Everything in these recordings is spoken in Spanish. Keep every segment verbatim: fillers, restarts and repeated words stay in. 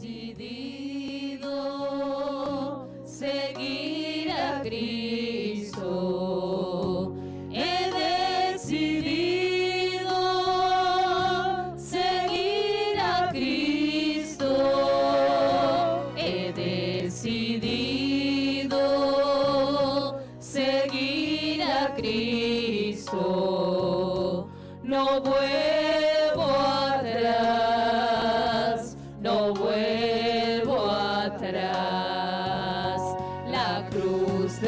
decidido seguir a Cristo. He decidido seguir a Cristo. He decidido seguir a Cristo. No vuelvo atrás, no vuelvo atrás. La cruz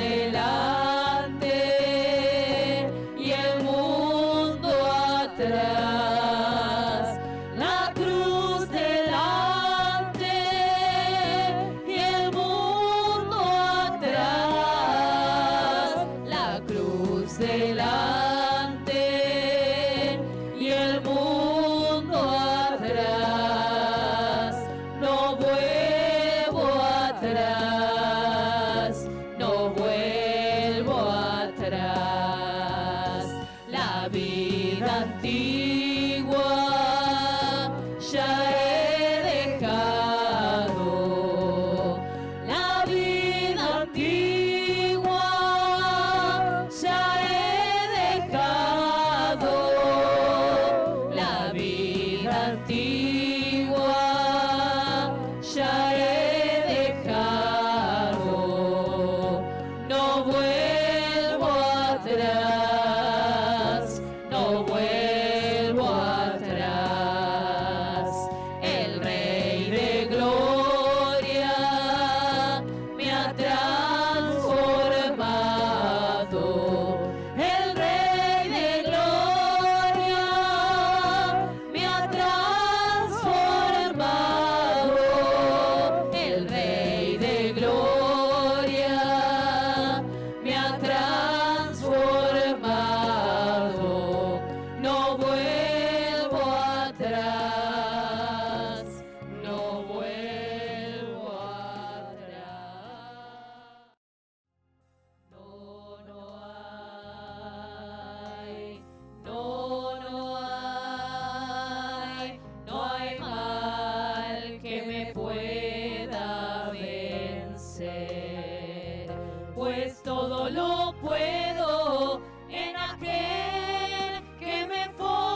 delante y el mundo atrás. La cruz delante y el mundo atrás. La cruz delante y el mundo atrás. No vuelvo atrás, no vuelvo atrás. La vida antigua ya he dejado. La vida antigua ya he dejado. La vida antigua ya he dejado. No vuelvo atrás, no vuelvo atrás. El Rey de Gloria me ha transformado. El Rey de Gloria me ha transformado. El Rey de Gloria me ha transformado. No vuelvo atrás, no vuelvo atrás. No, no hay, no, no hay, no hay mal que me pueda vencer, pues todo lo puedo en aquel que me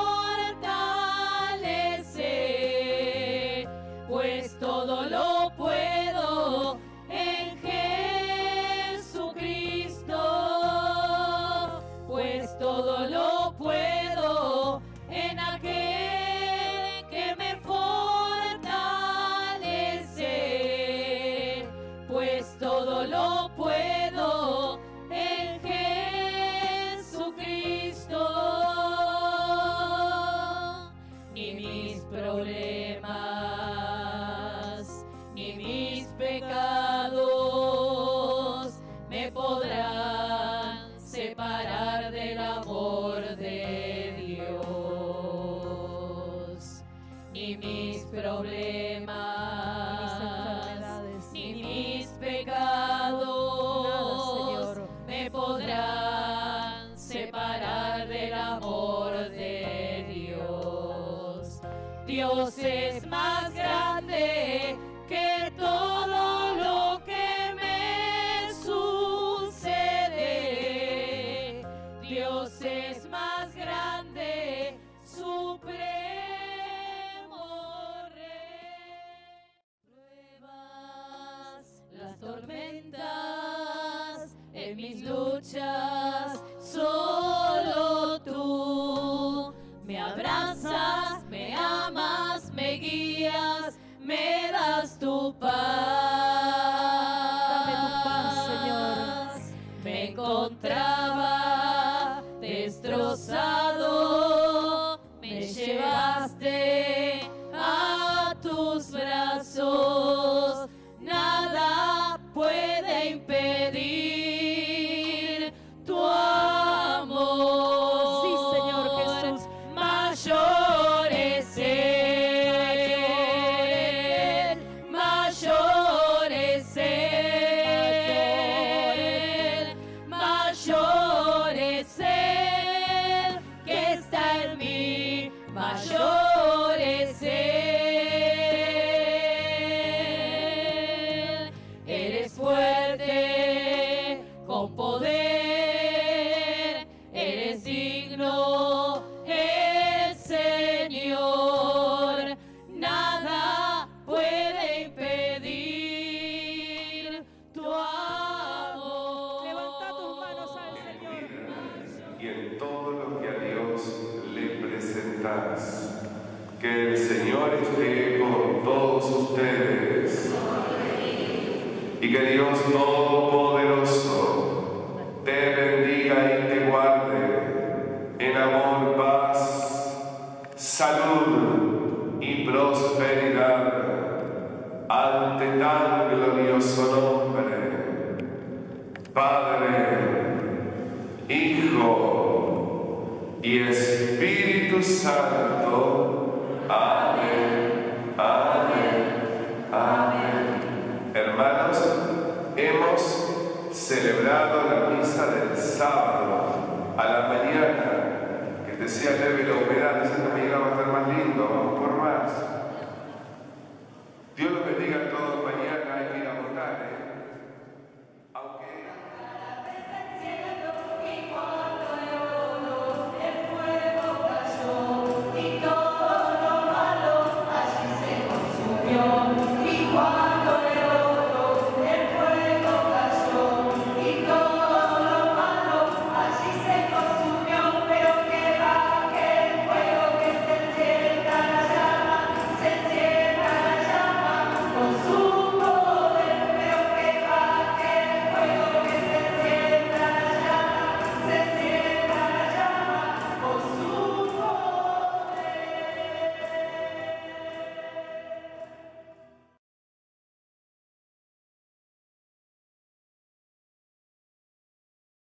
fortalece, pues todo lo puedo en Jesucristo, pues todo lo puedo en aquel que me fortalece, pues todo lo puedo en Jesucristo. Ni mis problemas, ni mis pecados me podrán separar del amor de Dios. Ni mis problemas, ni mis pecados me podrán separar del amor de Dios. Dios es más grande que todo lo que me sucede. Dios es más grande, supremo Rey. Pruebas, las tormentas, en mis luchas, solo tú me abrazas, me amas, me guías, me das tu paz. Dame tu paz, Señor. Me encontraba destrozado, me llevaste a tus brazos. Nada puede impedir tu amor. Sí, Señor Jesús. Mayor es Él, mayor es Él, mayor es Él que está en mí, mayor es Él. estás. Que el Señor esté con todos ustedes. Y que Dios Todopoderoso te bendiga y te guarde en amor, paz, salud y prosperidad. Ante tan glorioso nombre, Padre, Hijo y Espíritu Santo. Amén, amén, amén. Hermanos, hemos celebrado la misa del sábado a la mañana, que decía leve la humedad.